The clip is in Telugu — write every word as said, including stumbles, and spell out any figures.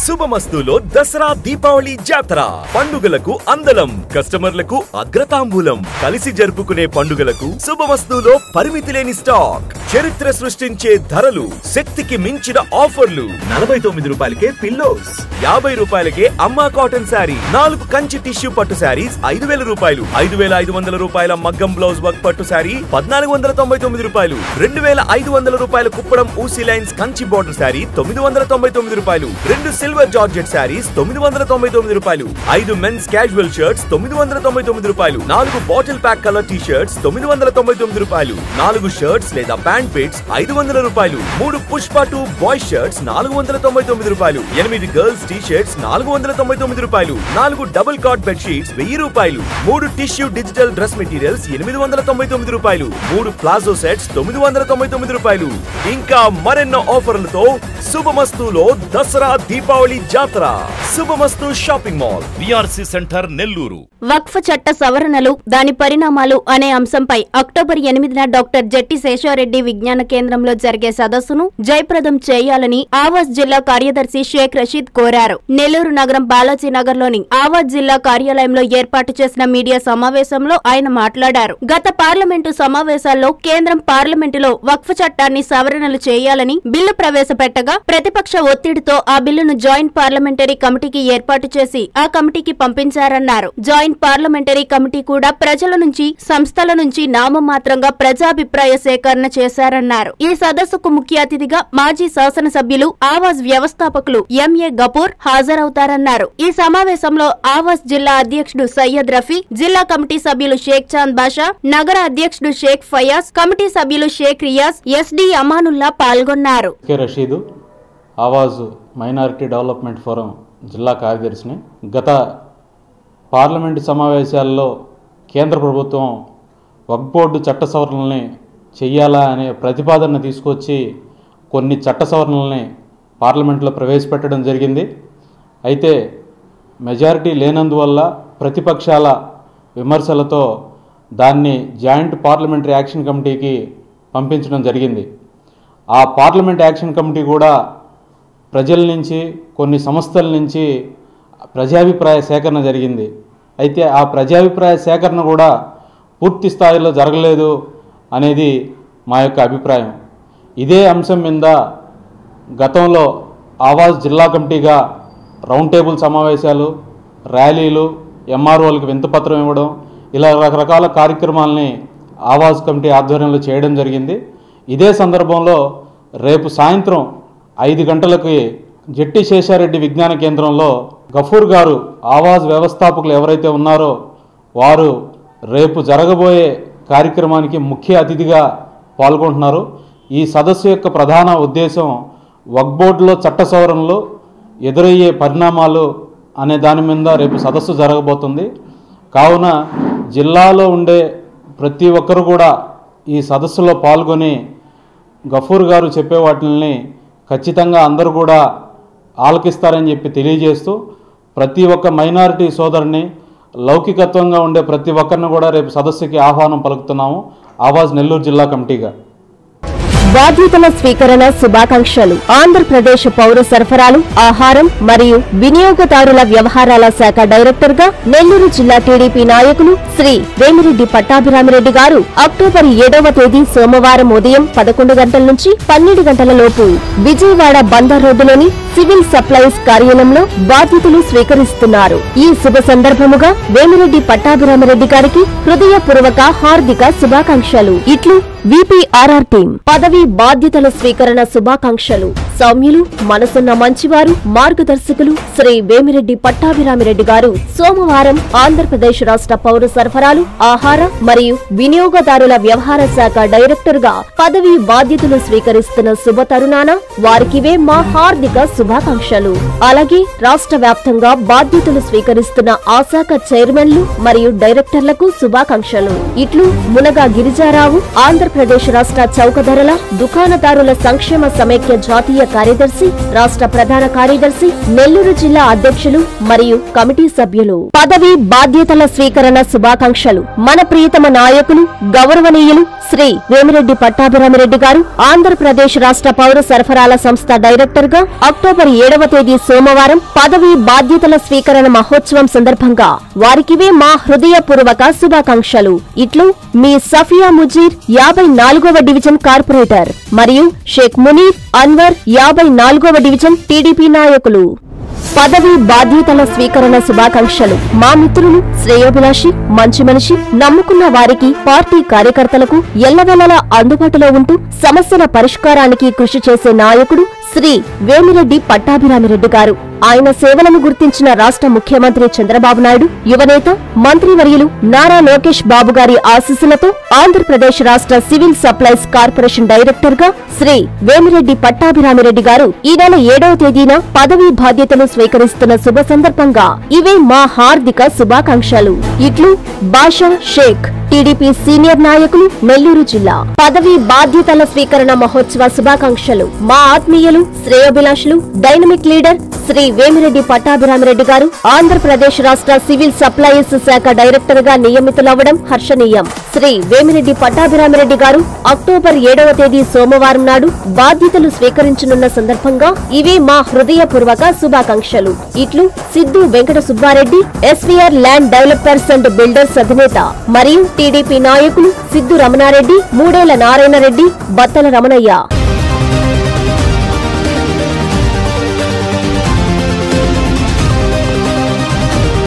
శుభమస్తులో దసరా దీపావళి జాతర పండుగలకు అందలం కస్టమర్లకు అగ్రతాంబూలం కలిసి జరుపుకునే పండుగలకు శుభమస్తులో పరిమితి లేని స్టాక్ చరిత్ర సృష్టించే ధరలు శక్తికి మించిన ఆఫర్లు నలభై తొమ్మిది రూపాయలకే పిల్లోస్ యాభై రూపాయలకే అమ్మా కాటన్ శారీ నాలుగు కంచి టిష్యూ పట్టు శారీస్ ఐదు వేల రూపాయలు ఐదు వేల ఐదు వందల రూపాయల మగ్గం బ్లౌజ్ వర్క్ పట్టు శారీ పద్నాలుగు వందల తొంభై తొమ్మిది రూపాయలు రెండు వేల ఐదు వందల రూపాయల కుప్పడం ఊసి లైన్స్ కంచి బోర్డర్ శారీ తొమ్మిది వందల తొంభై తొమ్మిది రూపాయలు రెండు సిల్వర్ జార్జెట్ శారీస్ తొమ్మిది వందల తొంభై తొమ్మిది రూపాయలు ఐదు మెన్స్ క్యాజువల్ షర్ట్స్ తొమ్మిది వందల తొంభై తొమ్మిది రూపాయలు నాలుగు bottle pack colour t shirts తొమ్మిది వందల తొంభై తొమ్మిది రూపాయలు నాలుగు షర్ట్స్ లేదా ప్యాంట్ పిట్స్ ఐదు వందల రూపాయలు మూడు పుష్ప టూ బాయ్ షర్ట్స్ నాలుగు వందల తొంభై తొమ్మిది రూపాయలు ఎనిమిది గర్ల్స్ టీ షర్ట్స్ నాలుగు వందల తొంభై తొమ్మిది రూపాయలు నాలుగు డబుల్ కాట్ బెడ్ షీట్స్ వెయ్యి రూపాయలు మూడు టిష్యూ డిజిటల్ డ్రెస్ మెటీరియల్స్ ఎనిమిది వందల తొంభై తొమ్మిది రూపాయలు మూడు ప్లాజో సెట్స్ తొమ్మిది వందల తొంభై తొమ్మిది రూపాయలు ఇంకా మరెన్నో ఆఫర్లతో శుభమస్తులో దసరా దీపావళి జాతర శుభమస్తు shopping mall VRC centre Nellore. వక్ఫ్ చట్ట సవరణలు దాని పరిణామాలు అనే అంశంపై అక్టోబర్ ఎనిమిదిన డాక్టర్ జట్టి శేషారెడ్డి విజ్ఞాన కేంద్రంలో జరిగే సదస్సును జయప్రదం చేయాలని ఆవాజ్ జిల్లా కార్యదర్శి షేక్ రషీద్ కోరారు. నెల్లూరు నగరం బాలాజీ నగర్ లోని ఆవాజ్ జిల్లా కార్యాలయంలో ఏర్పాటు చేసిన మీడియా సమావేశంలో ఆయన మాట్లాడారు. గత పార్లమెంటు సమావేశాల్లో కేంద్రం పార్లమెంటులో వక్ఫ్ చట్టాన్ని సవరణలు చేయాలని బిల్లు ప్రవేశపెట్టగా ప్రతిపక్ష ఒత్తిడితో ఆ బిల్లును జాయింట్ పార్లమెంటరీ కమిటీకి ఏర్పాటు చేసి ఆ కమిటీకి పంపించారన్నారు. జాయింట్ పార్లమెంటరీ కమిటీ కూడా ప్రజల నుంచి సంస్థల నుంచి నామమాత్రంగా ప్రజాభిప్రాయ సేకరణ చేశారన్నారు. ఈ సదస్సుకు ముఖ్య అతిథిగా మాజీ శాసనసభ్యులు ఆవాజ్ వ్యవస్థాపకులు ఎంఏ గపూర్ హాజరవుతారన్నారు. ఈ సమావేశంలో ఆవాజ్ జిల్లా అధ్యక్షుడు సయ్యద్ రఫీ, జిల్లా కమిటీ సభ్యులు షేక్ చాంద్ బాషా, నగర అధ్యక్షుడు షేక్ ఫయాజ్, కమిటీ సభ్యులు షేక్ రియాజ్, ఎస్డి అమానుల్లా పాల్గొన్నారు. ఆవాజ్ మైనారిటీ డెవలప్మెంట్ ఫోరం జిల్లా కార్యదర్శిని. గత పార్లమెంటు సమావేశాల్లో కేంద్ర ప్రభుత్వం వక్ఫ్ బోర్డు చట్ట సవరణల్ని చెయ్యాలా అనే ప్రతిపాదన తీసుకొచ్చి కొన్ని చట్ట సవరణల్ని పార్లమెంట్లో ప్రవేశపెట్టడం జరిగింది. అయితే మెజారిటీ లేనందువల్ల ప్రతిపక్షాల విమర్శలతో దాన్ని జాయింట్ పార్లమెంటరీ యాక్షన్ కమిటీకి పంపించడం జరిగింది. ఆ పార్లమెంట్ యాక్షన్ కమిటీ కూడా ప్రజల నుంచి కొన్ని సంస్థల నుంచి ప్రజాభిప్రాయ సేకరణ జరిగింది. అయితే ఆ ప్రజాభిప్రాయ సేకరణ కూడా పూర్తి స్థాయిలో జరగలేదు అనేది మా యొక్క అభిప్రాయం. ఇదే అంశం మీద గతంలో ఆవాజ్ జిల్లా కమిటీగా రౌండ్ టేబుల్ సమావేశాలు, ర్యాలీలు, ఎంఆర్ఓలకు వింతపత్రం ఇవ్వడం, ఇలా రకరకాల కార్యక్రమాలని ఆవాజ్ కమిటీ ఆధ్వర్యంలో చేయడం జరిగింది. ఇదే సందర్భంలో రేపు సాయంత్రం ఐదు గంటలకి జట్టి శేషారెడ్డి విజ్ఞాన కేంద్రంలో గఫూర్ గారు ఆవాజ్ వ్యవస్థాపకులు ఎవరైతే ఉన్నారో వారు రేపు జరగబోయే కార్యక్రమానికి ముఖ్య అతిథిగా పాల్గొంటున్నారు. ఈ సదస్సు యొక్క ప్రధాన ఉద్దేశం వక్ఫ్ బోర్డులో చట్ట సవరణలు ఎదురయ్యే పరిణామాలు అనే దాని మీద రేపు సదస్సు జరగబోతుంది. కావున జిల్లాలో ఉండే ప్రతి ఒక్కరు కూడా ఈ సదస్సులో పాల్గొని గఫూర్ గారు చెప్పే వాటిని ఖచ్చితంగా అందరూ కూడా ఆలకిస్తారని చెప్పి తెలియజేస్తూ ప్రతి ఒక్క మైనారిటీ సోదరుని లౌకికత్వంగా ఉండే ప్రతి ఒక్కరిని కూడా రేపు సదస్సుకి ఆహ్వానం పలుకుతున్నాము ఆవాజ్ నెల్లూరు జిల్లా కమిటీగా. బాధ్యతల స్వీకరణ శుభాకాంక్షలు. ఆంధ్రప్రదేశ్ పౌర సరఫరాలు, ఆహారం మరియు వినియోగదారుల వ్యవహారాల శాఖ డైరెక్టర్ గా నెల్లూరు జిల్లా టీడీపీ నాయకులు శ్రీ వేమిరెడ్డి పట్టాభిరామిరెడ్డి గారు అక్టోబర్ ఏడవ తేదీ సోమవారం ఉదయం పదకొండు గంటల నుంచి పన్నెండు గంటల లోపు విజయవాడ బందర్ రోడ్డులోని సివిల్ సప్లైస్ కార్యాలయంలో బాధ్యతలు స్వీకరిస్తున్నారు. ఈ శుభ సందర్భముగా వేమిరెడ్డి పట్టాభిరామిరెడ్డి గారికి హృదయపూర్వక హార్దిక శుభాకాంక్షలు. ఇట్లు విపిఆర్ఆర్ టీం. పదవి బాధ్యతల స్వీకరణ శుభాకాంక్షలు. సౌమ్యులు, మనసున్న మంచివారు, మార్గదర్శకులు శ్రీ వేమిరెడ్డి పట్టాభిరామిరెడ్డి గారు సోమవారం ఆంధ్రప్రదేశ్ రాష్ట్ర పౌర సరఫరాలు, ఆహార మరియు వినియోగదారుల వ్యవహార శాఖ డైరెక్టర్ గా పదవి బాధ్యతలు స్వీకరిస్తున్న శుభ తరుణాన వారికివే మా హార్దిక శుభాకాంక్షలు. అలాగే రాష్ట్ర వ్యాప్తంగా బాధ్యతలు స్వీకరిస్తున్న ఆ శాఖ చైర్మన్లు మరియు డైరెక్టర్లకు శుభాకాంక్షలు. ఇట్లు మునగా గిరిజారావు, ఆంధ్రప్రదేశ్ రాష్ట్ర చౌక ధరల దుకాణదారుల సంక్షేమ సమైక్య జాతీయ కార్యదర్శి, రాష్ట్ర ప్రధాన కార్యదర్శి, నెల్లూరు జిల్లా అధ్యక్షులు మరియు కమిటీ సభ్యులు. పదవి బాధ్యతల స్వీకరణ శుభాకాంక్షలు. మన ప్రియతమ నాయకులు, గౌరవనీయులు శ్రీ వేమిరెడ్డి పట్టాభిరామిరెడ్డి గారు ఆంధ్రప్రదేశ్ రాష్ట్ర పౌర సరఫరాల సంస్థ డైరెక్టర్ గా అక్టోబర్ ఏడవ తేదీ సోమవారం పదవీ బాధ్యతల స్వీకరణ మహోత్సవం సందర్భంగా వారికివే మా హృదయపూర్వక శుభాకాంక్షలు. ఇట్లు మీ సఫియా ముజీర్ యాభై నాలుగవ డివిజన్ కార్పొరేటర్ మరియు షేక్ మునీర్ అన్వర్ యాభై నాలుగవ డివిజన్ టీడీపీ నాయకులు. పదవీ బాధ్యతల స్వీకరణ శుభాకాంక్షలు. మా మిత్రులు, శ్రేయోభిలాషి, మంచి మనిషి, నమ్ముకున్న వారికి, పార్టీ కార్యకర్తలకు ఎల్లవెల్లలా అందుబాటులో ఉంటూ సమస్యల పరిష్కారానికి కృషి చేసే నాయకుడు శ్రీ వేమిరెడ్డి పట్టాభిరామిరెడ్డి గారు. ఆయన సేవలను గుర్తించిన రాష్ట్ర ముఖ్యమంత్రి చంద్రబాబు నాయుడు, యువనేత, మంత్రివర్యులు నారా లోకేష్ బాబు గారి ఆశీస్సులతో ఆంధ్రప్రదేశ్ రాష్ట్ర సివిల్ సప్లైస్ కార్పొరేషన్ డైరెక్టర్ గా శ్రీ వేమిరెడ్డి పట్టాభిరామిరెడ్డి గారు ఈ నెల ఏడవ తేదీన పదవీ బాధ్యతలు స్వీకరిస్తున్న శుభ సందర్భంగా ఇవే మా హార్దిక శుభాకాంక్షలు. ఇట్లు బాషా షేక్, టీడీపీ సీనియర్ నాయకులు, నెల్లూరు జిల్లా. పదవీ బాధ్యతల స్వీకరణ మహోత్సవ శుభాకాంక్షలు. మా ఆత్మీయులు, శ్రేయోభిలాషులు, డైనమిక్ లీడర్ శ్రీ వేమిరెడ్డి పట్టాభిరామిరెడ్డి గారు ఆంధ్రప్రదేశ్ రాష్ట్ర సివిల్ సప్లైస్ శాఖ డైరెక్టర్ గా నియమితులవ్వడం హర్షణీయం. శ్రీ వేమిరెడ్డి పట్టాభిరామిరెడ్డి గారు అక్టోబర్ ఏడవ తేదీ సోమవారం నాడు బాధ్యతలు స్వీకరించనున్న సందర్భంగా ఇవే మా హృదయపూర్వక శుభాకాంక్షలు. ఇట్లు Siddhu Venkata Subba Reddy, SVR land developers and builders అధినేత మరియు టీడీపీ నాయకులు సిద్ధు రమణారెడ్డి, మూడేళ్ల నారాయణరెడ్డి, బత్తల రమణయ్య.